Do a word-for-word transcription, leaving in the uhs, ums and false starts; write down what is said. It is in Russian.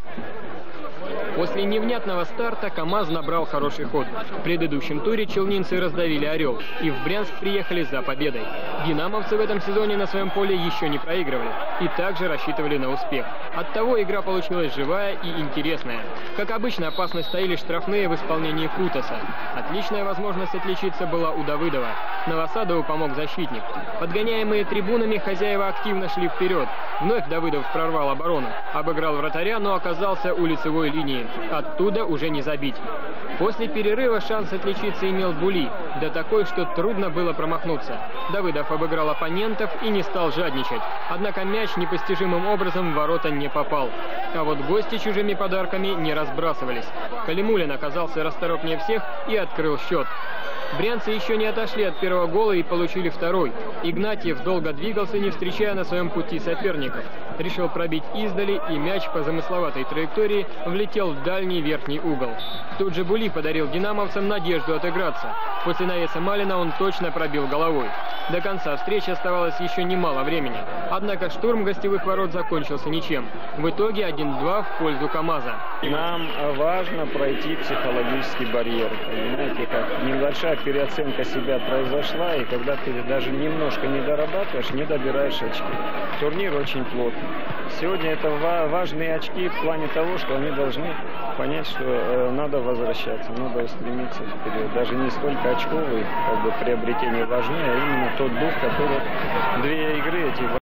После невнятного старта КамАЗ набрал хороший ход. В предыдущем туре челнинцы раздавили «Орел» и в Брянск приехали за победой. Динамовцы в этом сезоне на своем поле еще не проигрывали и также рассчитывали на успех. Оттого игра получилась живая и интересная. Как обычно, опасность таили штрафные в исполнении Крутоса. Отличная возможность отличиться была у Давыдова. Новосадову помог защитник. Подгоняемые трибунами, хозяева активно шли вперед. Вновь Давыдов прорвал оборону. Обыграл вратаря, но оказался у лицевой линии. Оттуда уже не забить. После перерыва шанс отличиться имел Були. Да такой, что трудно было промахнуться. Давыдов обыграл оппонентов и не стал жадничать. Однако мяч непостижимым образом в ворота не попал. А вот гости чужими подарками не разбрасывались. Калимулин оказался расторопнее всех и открыл счет. Брянцы еще не отошли от первого гола и получили второй. Игнатьев долго двигался, не встречая на своем пути соперников. Решил пробить издали, и мяч по замысловатой траектории влетел в дальний верхний угол. Тут же Були подарил динамовцам надежду отыграться. После навеса Малина он точно пробил головой. До конца встречи оставалось еще немало времени. Однако штурм гостевых ворот закончился ничем. В итоге один-два в пользу КамАЗа. Нам важно пройти психологический барьер. Понимаете, как небольшая переоценка себя произошла, и когда ты даже немножко не дорабатываешь, не добираешь очки. Турнир очень плотный. Сегодня это важные очки в плане того, что они должны понять, что э, надо возвращаться, надо стремиться вперед. Даже не столько очковые как бы, приобретения важнее, а именно тот дух, который две игры эти